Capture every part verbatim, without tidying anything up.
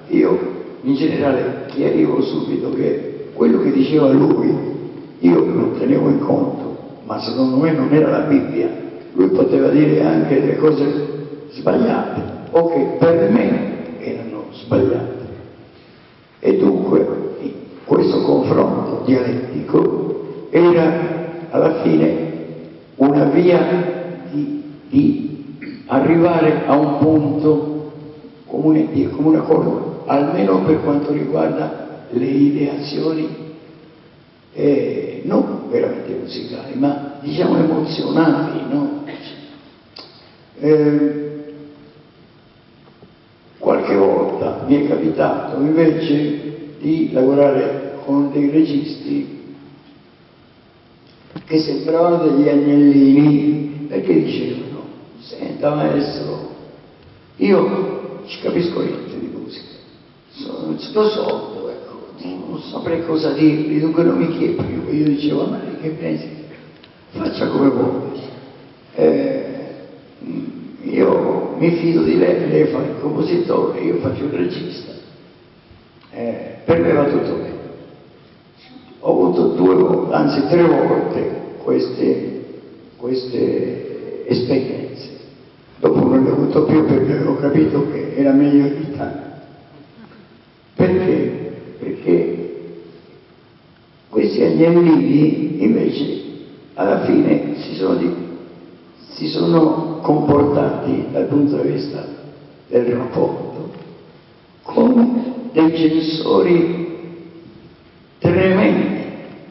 io in generale chiarivo subito che quello che diceva lui io lo tenevo in conto, ma secondo me non era la Bibbia. Lui poteva dire anche delle cose sbagliate o che per me erano sbagliate. E dunque questo confronto dialettico era alla fine una via di, di arrivare a un punto comune, di comune accordo, almeno per quanto riguarda le ideazioni eh, non veramente musicali, ma diciamo emozionali, no? Eh, qualche volta mi è capitato invece di lavorare con dei registi che sembravano degli agnellini, perché dicevano: senta maestro, io ci capisco niente di musica, sono, sto sordo, ecco, non saprei cosa dirvi, dunque non mi chiedo più. Io dicevo: ma lei che pensi? Faccia come vuole, eh, io mi fido di lei, lei fa il compositore, io faccio il regista, eh, per me va tutto bene. Ho avuto due volte, anzi tre volte queste, queste esperienze. Dopo non le ho avuto più perché avevo capito che era meglio evitare. Perché? Perché questi agnellini invece alla fine si sono, di, si sono comportati dal punto di vista del rapporto come dei censori tremendi.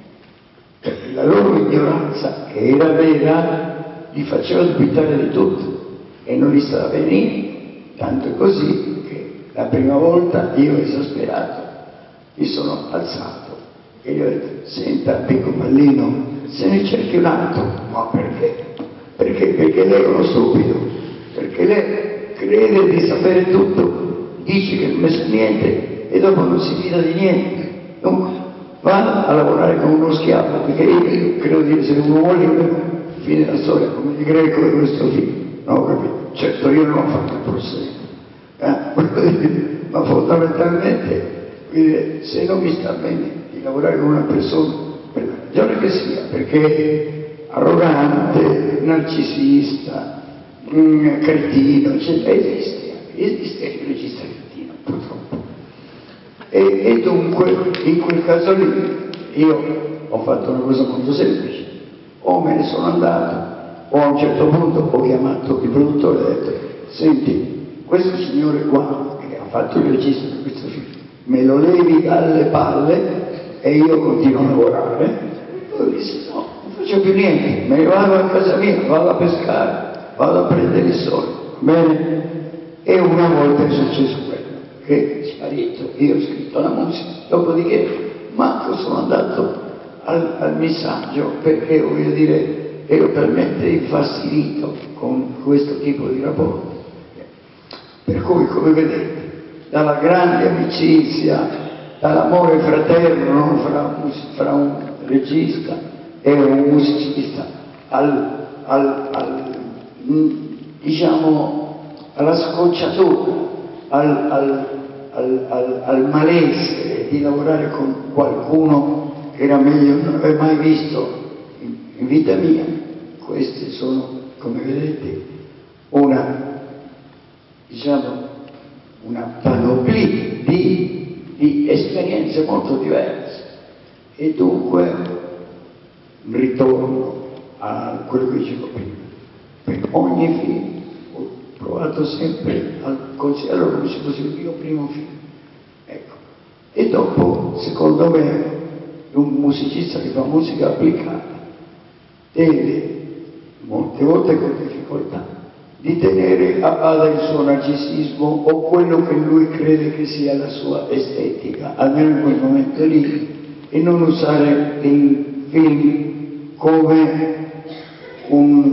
La loro ignoranza, che era vera, li faceva dubitare di tutto e non li stava benissimo. Tanto è così che la prima volta io, esasperato, mi sono alzato e gli ho detto: senta, Picco Pallino, se ne cerchi un altro. Ma perché? Perché? Perché lei è uno stupido, perché lei crede di sapere tutto, dice che non ne sa niente e dopo non si fida di niente. Dunque va a lavorare come uno schiavo, perché io credo di essere un uomo libero, fine la storia, come il greco e questo figlio. Non ho capito. Certo, io non ho fatto il prossimo, eh? Ma fondamentalmente, quindi, se non mi sta bene di lavorare con una persona, per la ragione che sia, perché arrogante, narcisista, mh, cretino, eccetera, esiste, esiste il regista cretino, purtroppo. E, e dunque, in quel caso lì, io ho fatto una cosa molto semplice: o me ne sono andato, o a un certo punto ho chiamato il produttore e ho detto: senti, questo signore qua, che ha fatto il regista di questo film, me lo levi dalle palle e io continuo a lavorare. E poi disse: no, non faccio più niente, me ne vado a casa mia, vado a pescare, vado a prendere il sole, va bene? E una volta è successo quello, che è sparito, io ho scritto la musica, dopodiché manco sono andato al, al missaggio, perché voglio dire, ero talmente infastidito con questo tipo di rapporto. Per cui, come vedete, dalla grande amicizia, dall'amore fraterno, non fra, fra un regista e un musicista, al, al, al, diciamo, alla scocciatura, al, al, al, al, al malessere di lavorare con qualcuno che era meglio non aver mai visto in, in vita mia. Queste sono, come vedete, una, diciamo, una panoplia di, di esperienze molto diverse. E dunque ritorno a quello che dicevo prima: per ogni film ho provato sempre a considerarlo come se fosse il mio primo film, ecco. E dopo, secondo me, un musicista che fa musica applicata deve, molte volte con difficoltà, di tenere a bada il suo narcisismo o quello che lui crede che sia la sua estetica, almeno in quel momento lì, e non usare il film come un,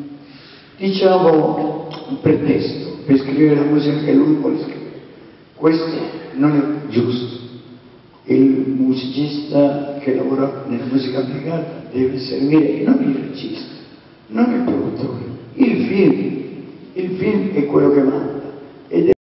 diciamo, un pretesto per scrivere la musica che lui vuole scrivere. Questo non è giusto. Il musicista che lavora nella musica applicata deve servire non il regista, non il produttore, il film. Il film è quello che manda.